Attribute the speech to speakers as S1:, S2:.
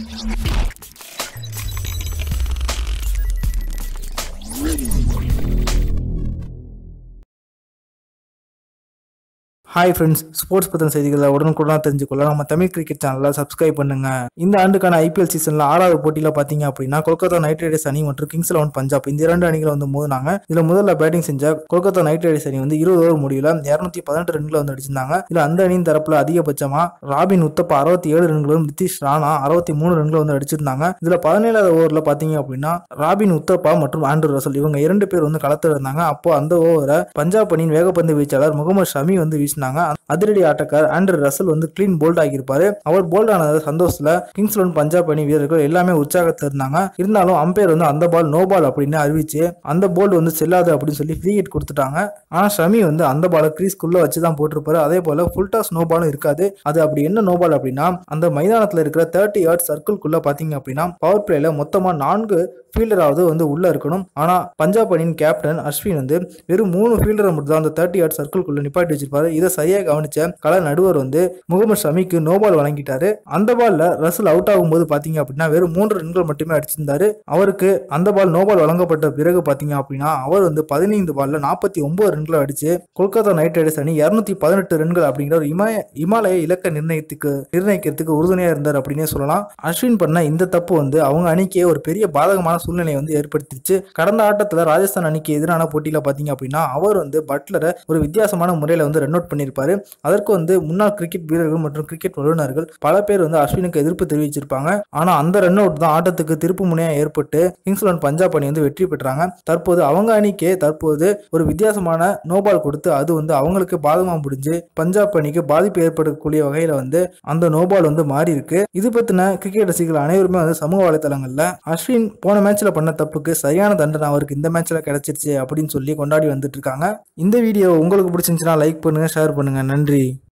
S1: Hi friends, sports பத்தின செய்திகளை உடனுக்குடன் தெரிஞ்சுக்கொள்ள நம்ம தமிழ் கிரிக்கெட் சேனலை சப்ஸ்கிரைப் பண்ணுங்க. இந்த ஆண்டுக்கான ஐபிஎல் சீசன்ல 6வது போட்டியில பாத்தீங்க அப்படின்னா கொல்கத்தா நைட் ரைடர்ஸ் அணி மற்றும் கிங்ஸ் 11 பஞ்சாப் இந்த இரண்டு அணிகள் வந்து மோதினாங்க. இதுல முதல்ல பேட்டிங் செஞ்ச கொல்கத்தா நைட் ரைடர்ஸ் அணி வந்து 20 ஓவர் முடிவுல 218 ரன்களை வந்து அடிச்சிருந்தாங்க. இதுல அந்த அணியின் தரப்புல அதிகபட்சமா ராபின் உத்தப்பா 67 ரன்களும் நிதிஷ் ராணா 63 ரன்களை வந்து அடிச்சிருந்தாங்க. இதுல 17வது ஓவர்ல பாத்தீங்க அப்படின்னா ராபின் உத்தப்பா மற்றும் ஆண்ட்ரூ ரசல் இவங்க இரண்டு பேர் வந்து களத்துல இருந்தாங்க. அப்போ அந்த ஓவரை பஞ்சாப் அணியின் வேகப்பந்து வீச்சாளர் முகமது ஷமி வந்து வீசினாங்க. அதிரடி ஆட்டக்காரர் ஆண்ட்ரூ ரசல் வந்து கிளீன் போல்ட் ஆகியிருப்பாரு. அவர் போல்ட் ஆனது சந்தோஷத்துல கிங்ஸ் 11 பஞ்சாப் அணி வீரர்கள் எல்லாமே உற்சாகத்தில் இருந்தாங்க. இருந்தாலும் அம்பையர் வந்து அந்த பால் நோ பால் அப்படின்னு அறிவிச்சு அந்த போல்ட் வந்து செல்லாது அப்படின்னு சொல்லி ஃப்ரீ ஹிட் கொடுத்துட்டாங்க. ஆனா ஷமி வந்து அந்த பாலை கிரீஸ்குள்ள வச்சுதான் போட்டிருப்பாரு. அதே போல ஃபுல் டாஸ் நோ பாலும் இருக்காது. அது அப்படி என்ன நோ பால் அப்படின்னா அந்த மைதானத்துல இருக்கிற 30 யார்ட் சர்க்கிள்குள்ள பாத்தீங்க அப்படின்னா பவர் பிளேல மொத்தமா 4 ஃபீல்டராவது வந்து உள்ள இருக்கணும். ஆனா பஞ்சாப் அணியின் கேப்டன் அஸ்வின் வந்து வெறும் 3 ஃபீல்டரை மட்டும் தான் அந்த 30 யார்ட் சர்க்கிள்குள்ள நிப்பாட்டி வச்சிருப்பாரு. இதை சரியா கவனிச்ச கள நடுவர் வந்து முகமது ஷமிக்கு நோ பால் வழங்கிட்டாரு. அந்த பால்ல ரசல் அவுட் ஆகும்போது பாத்தீங்க அப்படின்னா வெறும் 3 ரன்கள் மட்டுமே அடிச்சிருந்தாரு. அவருக்கு அந்த பால் நோ பால் வழங்கப்பட்ட பிறகு பாத்தீங்க அப்படின்னா அவர் வந்து 15 பால்ல 49 ரன்களை அடிச்சு கொல்கத்தா நைட் ரைடர்ஸ் அணி 218 ரன்கள் அப்படிங்கிற ஒரு இமாலய இலக்க நிர்ணயிக்கிறதுக்கு உறுதுணையா இருந்தார் அப்படின்னே சொல்லலாம். அஸ்வின் பண்ண இந்த தப்பு வந்து அவங்க அணிக்கே ஒரு பெரிய பாதகமான சூழ்நிலை வந்து ஏற்படுத்திச்சு. கடந்த ஆட்டத்துல ராஜஸ்தான் அணிக்கு எதிரான போட்டியில பாத்தீங்க அப்படின்னா அவர் வந்து பட்லரை ஒரு வித்தியாசமான முறையில வந்து ரன் அவுட் பண்ணிருப்பாரு. அதற்கு வந்து முன்னாள் கிரிக்கெட் வீரர்கள் மற்றும் கிரிக்கெட் வல்லுநர்கள் பல பேர் வந்து அஸ்வினுக்கு எதிர்ப்பு தெரிவிச்சிருப்பாங்க. ஆனா அந்த ரன் அவுட் தான் ஆட்டத்துக்கு திருப்பு முனையா ஏற்பட்டு கிங்ஸ் 11 பஞ்சாப் அணி வந்து வெற்றி பெற்றாங்க. தற்போது அவங்க அணிக்கே ஒரு வித்தியாசமான நோபால் கொடுத்து அது வந்து அவங்களுக்கு பாதகமா முடிஞ்சு பஞ்சாப் அணிக்கு பாதிப்பு ஏற்படக்கூடிய வகையில வந்து அந்த நோபால் வந்து மாறி இருக்கு. இது பத்தின கிரிக்கெட் ரசிகர்கள் அனைவருமே வந்து சமூக வலைதளங்கள்ல அஸ்வின் போன மேட்ச்ல பண்ண தப்புக்கு சரியான தண்டனை அவருக்கு இந்த மேட்ச்ல கிடைச்சிருச்சு அப்படின்னு சொல்லி கொண்டாடி வந்துட்டு இருக்காங்க. இந்த வீடியோ உங்களுக்கு பிடிச்சிருந்துச்சுன்னா லைக் பண்ணுங்க, ஷேர் பண்ணுங்க. நன்றி.